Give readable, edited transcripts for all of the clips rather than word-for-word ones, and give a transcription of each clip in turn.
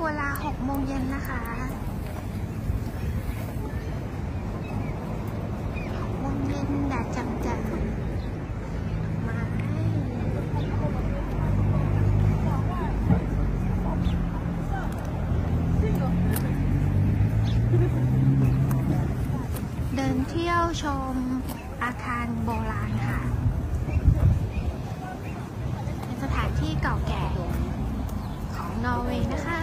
เวลา6 โมงเย็นนะคะ6 โมงเย็นแดดจัดๆมาเดินเที่ยวชมอาคารโบราณค่ะเป็นสถานที่เก่าแก่ของนอร์เวย์นะคะ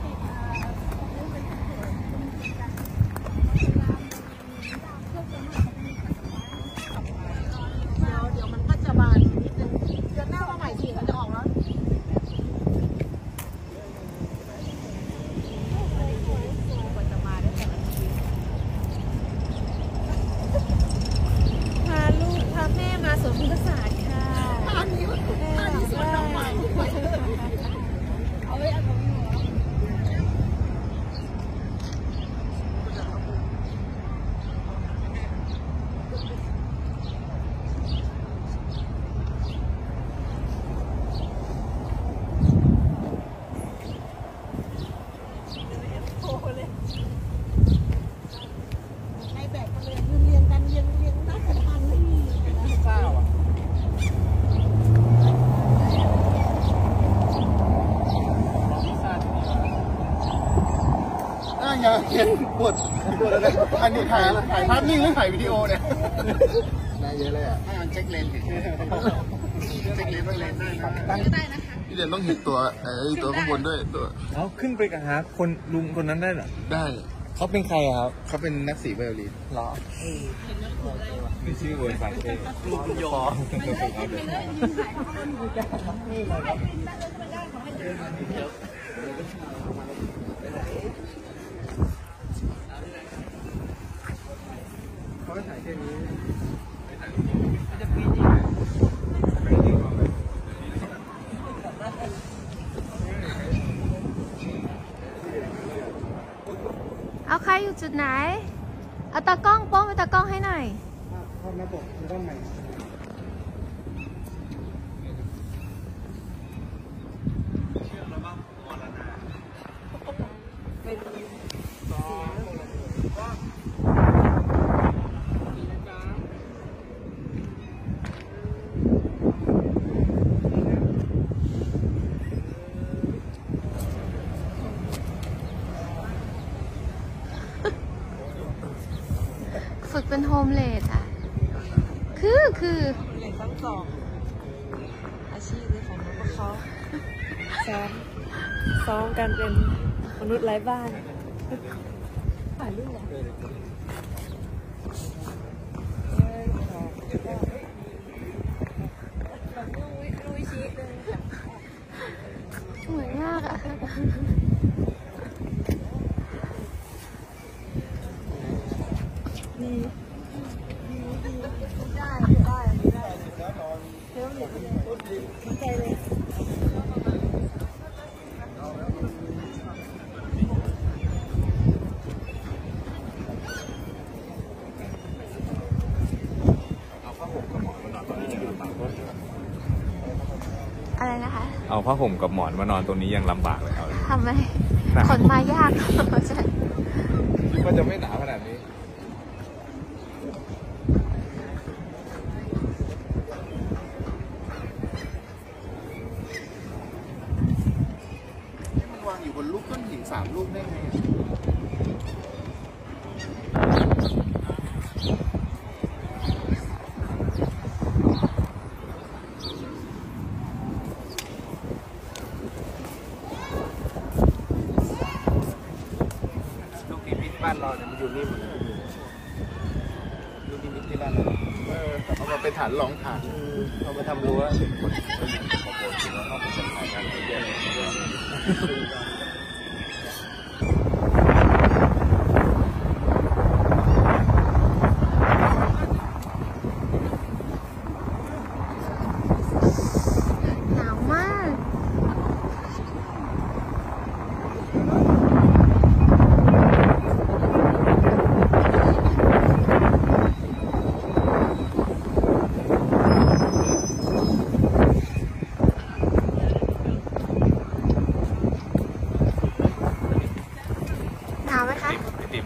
เดี๋ยวมันก็จะบานนิดนึงเดือนหน้ามาใหม่ทีมันจะออกแล้วกว่าจะมาได้แต่ละทีพาลูกพาแม่มาสวนพฤกษศาสตร์ค่ะอันนี้สวนดอกไม้เอาไว้เอาตรงนี้ให้แบกกันเลยเรียงกันเรียงหน้ากระดานไม่มีเจ้าอ่ะอย่าเขียนปวดอะไรอันนี้ถ่ายภาพนิ่งหรือถ่ายวิดีโอเนี่ยได้เยอะเลยอ่ะให้มันเช็คเลนส์เช็คเลนส์ว่าเลนส์ได้นะคะพี่เด่นต้องเห็นตัวตัวข้างบนด้วยตัวเขาขึ้นไปกับฮะคนลุงคนนั้นได้เหรอได้เขาเป็นใครครับเขาเป็นนักสีไวโอลินหรอมีชื่อเวอร์ซาเช่ลุงยอเขาถ่ายแค่นี้เอาใครอยู่จุดไหนเอาตากล้องโป้งไปตากล้องให้หน่อยภาพหน้าปกกล้องไหนฝึกเป็นโฮมเลดอ่ะคือเหล็กทั้งสองอาชีพเลยของพวกเขาซ้อมกันเป็นมนุษย์ไร้บ้านถ่ายรูปสวยมากอ่ะดีได้เที่ยวเหล็กใจเลยอะไรนะคะเอาผ้าห่มกับหมอนมานอนตรงนี้ยังลำบากเลยครับทำไมขนมายากใช่คิดว่าจะไม่หนาวขนาดนี้มันวางอยู่บนลูกต้นหิน3 ลูกได้ไงบ้านเราเนี่ยมันอยู่นี่หมดเลยนี่นิดที่บ้านเราเอามาเป็นฐานรองฐานเอามาทำรั้วขอบคุณที่เราเข้าไปสัมผัสกันเยอะเลย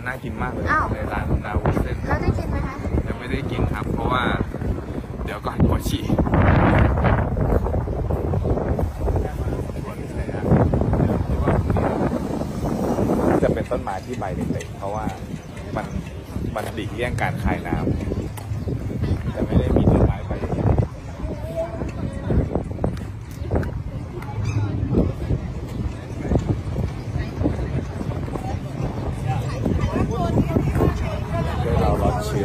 น่ากินมากเลยอ้าวในร้านนาวุ้นเส้นแล้วได้กินไหมคะยังไม่ได้กินครับ เพราะว่าเดี๋ยวก่อนปวดฉี่จะเป็นต้นไม้ที่ใบเล็กๆเพราะว่ามันหลีกเลี่ยงการคายน้ำจะไม่ได้มีต้นไม้ใบใหญ่เราลดเชื้อ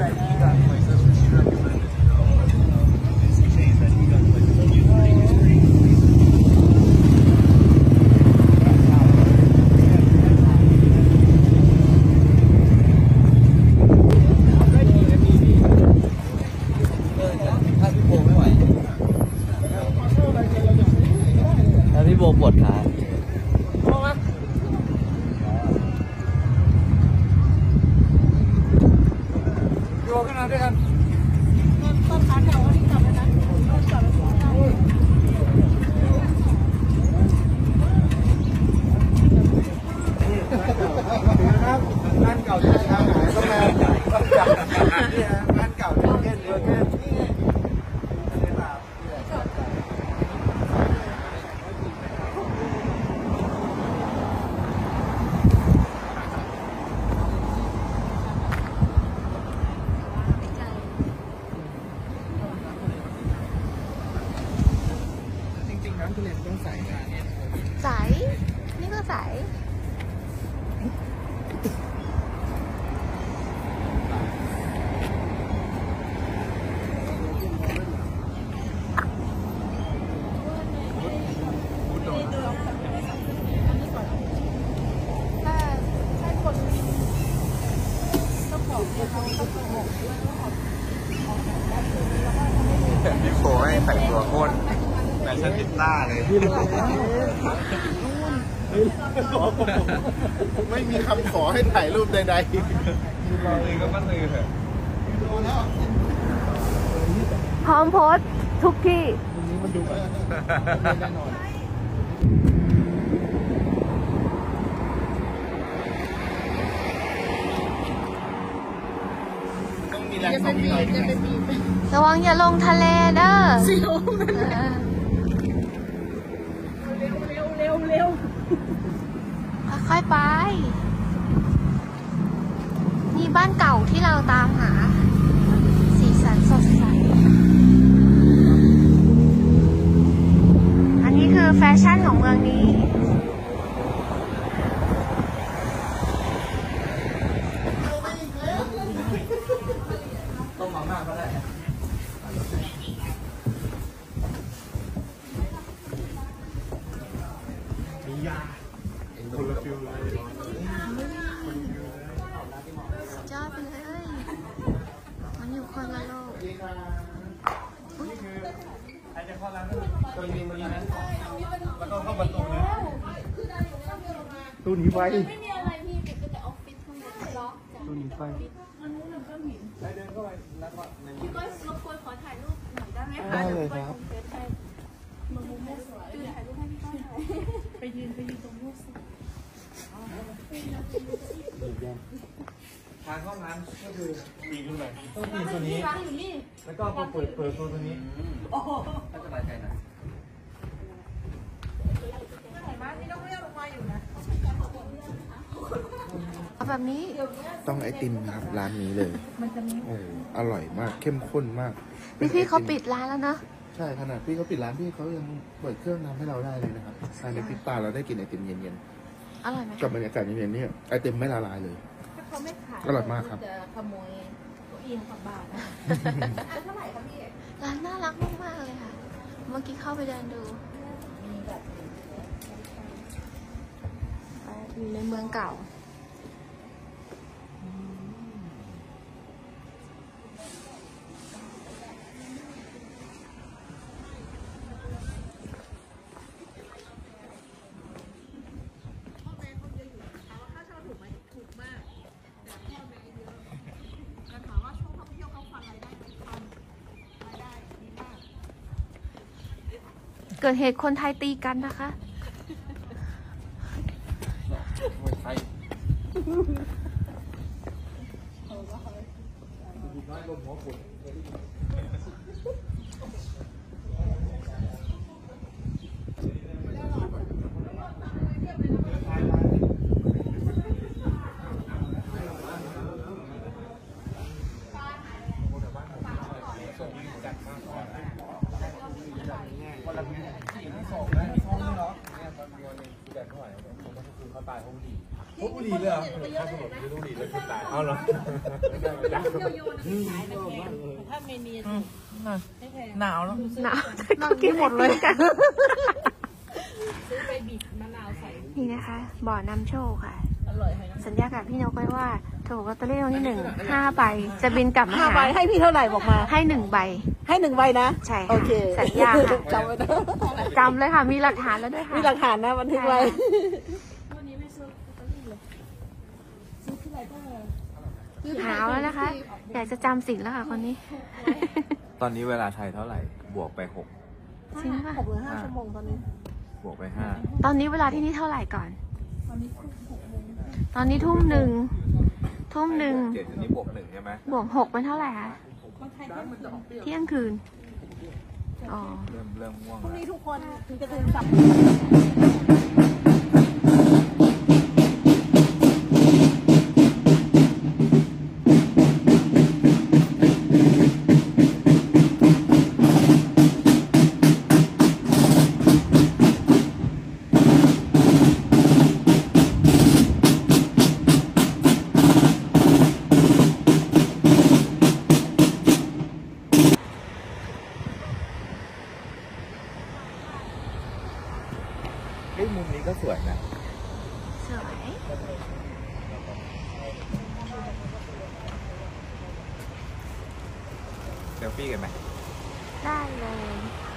แล้วพี่โบปวดขาโยขึ้นมาด้วยกันต้นขาเก่าที่กลับไปนั้นต้นกลับไปที่นั่นครับบ้านเก่าที่ทางไหนก็แม่เนี่ยบ้านเก่าที่เก้นเรือเก้น จริงๆน้ำทะเลมันต้องใสนะใส นี่ก็ใส ถ้าใช่คนเจ้าของเนี่ยเขาโกหกด้วยว่าเขาออกแบบแบบนี้แล้วก็ทำให้ดูพี่โฟให้แต่งตัวโคตรแฟชั่นนิสต้าเลยไม่มีคำขอให้ถ่ายรูปใดเลยก็มาเลยเถอะพร้อมโพสต์ทุกที่ๆต้องมีแรงส่งหน่อยระวังอย่าลงทะเลเด้อเร็วค่อยๆไป นี่บ้านเก่าที่เราตามหา สีสันสดใส อันนี้คือแฟชั่นของเมืองนี้ต้มมาม่าก็ได้สุดยอดไปเลย มันอยู่คนละโลกตัวนี้มันนะแล้วก็เข้าประตูนะตู้หนีไฟไม่มีอะไรพี่ปิดแต่ออฟฟิศข้างในล็อกตู้หนีไฟพี่ก็รบกวนขอถ่ายรูปหน่อยได้ไหมคะได้เลยครับมุมแม่สวยยืนถ่ายรูปให้พี่ก้อยหน่อยไปยืนตรงนู้นสิทางเข้าร้านก็คือปีนขึ้นไปต้องปีนตัวนี้ร้านอยู่นี่แล้วก็พอเปิดตัวนี้ก็สบายใจหน่อยบ้านนี่ต้องเรียกลงมาอยู่นะเอาแบบนี้ต้องไอติมนะครับร้านนี้เลยโอ้อร่อยมากเข้มข้นมากนี่พี่เขาปิดร้านแล้วเนอะใช่ขนาดพี่เขาปิดร้านพี่เขายังเปิดเครื่องทำให้เราได้เลยนะครับภายในพริบตาเราได้กินไอติมเย็นอร่อยไหมๆกับบรรยากาศเย็นๆเนี่ยไอติมไม่ละลายเลยถ้าเขาไม่ขายอร่อยมากครับจะขโมยเก้าอี้กลับบ้านนะเท่าไหร่คะพี่ร้านน่ารักมากๆเลยค่ะ เมื่อกี้เข้าไปเดินดูอยู่ในเมืองเก่า เกิดเหตุคนไทยตีกันนะคะมวยไทยบุหรี่เลยเหรอถ้าสมมติไม่บุหรี่เลยคือตายเอาเหรอถ้าเมนีหนาวแล้วหนาวก็กินหมดเลยกันซื้อไปบีบมะนาวใส่นี่นะคะ บ่อนำโชคค่ะอร่อยไหมสัญญากับพี่นกไว้ว่าถูกลอตเตอรี่รางวัลที่1 5 ใบจะบินกลับมา 5 หาใบให้พี่เท่าไหร่บอกมาให้1 ใบให้1 ใบนะใช่ค่ะโอเคสัญญาค่ะจำไว้นะจำเลยค่ะ มีหลักฐานแล้วด้วยค่ะมีหลักฐานนะบันทึกไว้หาวแล้วนะคะ อยากจะจำสิ่งแล้วค่ะคนนี้ตอนนี้เวลาไทยเท่าไหร่ บวกไปจริงป่ะ 6 หรือ 5 ชั่วโมงตอนนี้ 6 บวกไปตอนนี้เวลาที่นี่เท่าไหร่ก่อน ตอนนี้ทุ่ม 1 ทุ่ม 5 1 7อันนี้บวก 1 ใช่ไหมบวก 6 เป็นเท่าไหร่คะเที่ยงคืน อ๋อเริ่มง่วงพรุ่งแล้วนี้ทุกคนถึงจะตื่นสับเฮ้ยมุมนี้ก็สวยนะสวยเซลฟี่กันไหมได้เลย